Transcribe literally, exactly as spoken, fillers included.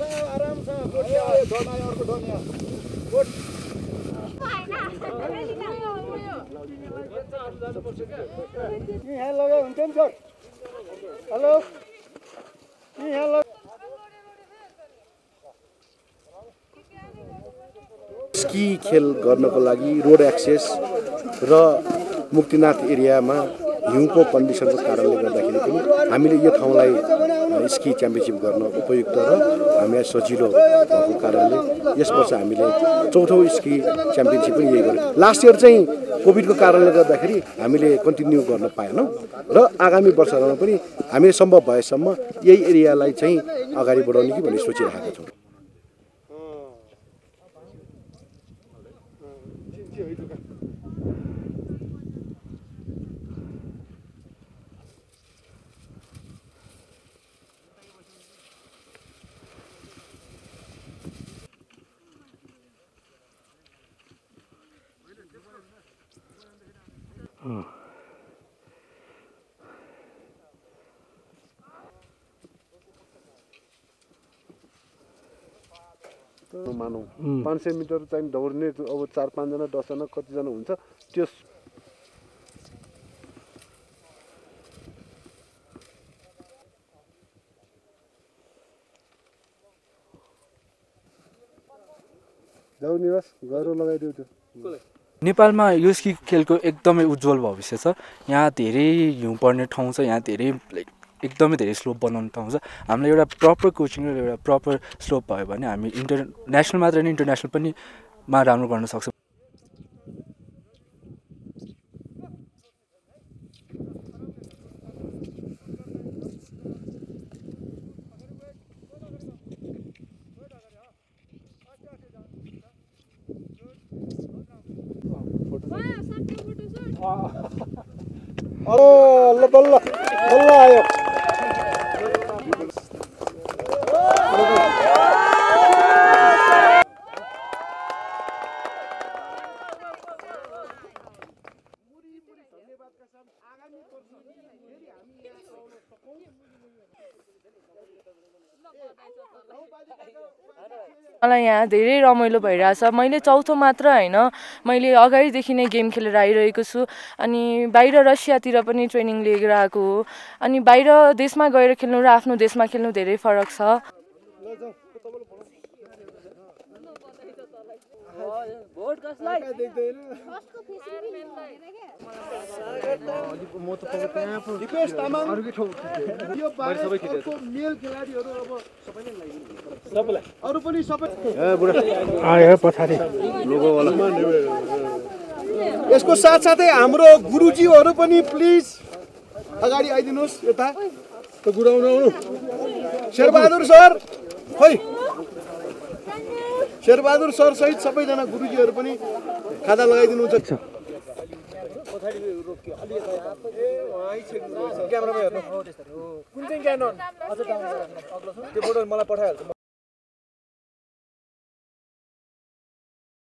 Ski खेल गर्नको लागि रोड एक्सेस र मुक्तिनाथ एरियामा हिउँको कन्डिसनको कारणले गर्दाखेरि पनि हामीले यो ठाउँलाई स्की च्याम्पियनसिप गर्न उपयुक्त र हामीलाई सजिलो भएको कारणले यस वर्ष हामीले चौथो स्की च्याम्पियनसिप पनि यही गर्यौँ। लास्ट इयर चाहिँ कोभिडको कारणले गर्दाखेरि हामीले कन्टिन्यू गर्न पाएनौँ र आगामी वर्षहरूमा पनि हामीले सम्भव भएसम्म यही एरियालाई चाहिँ अगाडि बढाउने कि भन्ने सोचिरहेका छौँ। मानौँ पाँच सय मिटर चाहिँ दौड्ने अब चार पाँचजना दसजना कतिजना हुन्छ त्यस जाऊ निवास गएर लगाइदेऊ त्यो। नेपालमा यो स्की खेलको एकदमै उज्जवल भविष्य छ। यहाँ धेरै हिउँ पर्ने ठाउँ छ, यहाँ धेरै लाइक एकदमै धेरै स्लोप बनाउने ठाउँ छ। हामीलाई एउटा प्रपर कोचिङ र एउटा प्रपर स्लोप भयो भने हामी इन्टरनेसनल मात्र होइन इन्टरनेसनल पनि मा राम्रो गर्न सक्छौँ। बल्ल बल्ल बल्ल आयो। मलाई यहाँ धेरै रमाइलो भइरहेछ। मैले चौथो मात्र होइन, मैले अगाडिदेखि नै गेम खेलेर आइरहेको छु। अनि बाहिर रसियातिर पनि ट्रेनिङ लिएर आएको हो। अनि बाहिर देशमा गएर खेल्नु र आफ्नो देशमा खेल्नु धेरै फरक छ। यसको साथसाथै हाम्रो गुरुजीहरू पनि प्लिज अगाडि आइदिनुहोस्। यता त गुराउनु आउनु। शेरबहादुर सर खै शेरबहादुर सर सहित सबैजना गुरुजीहरू पनि खादा लगाइदिनुहुन्छ। क्यामेरामा हेर्नु कुन चाहिँ क्यानन अझ त्यो फोटो मलाई पठाइहाल्छु।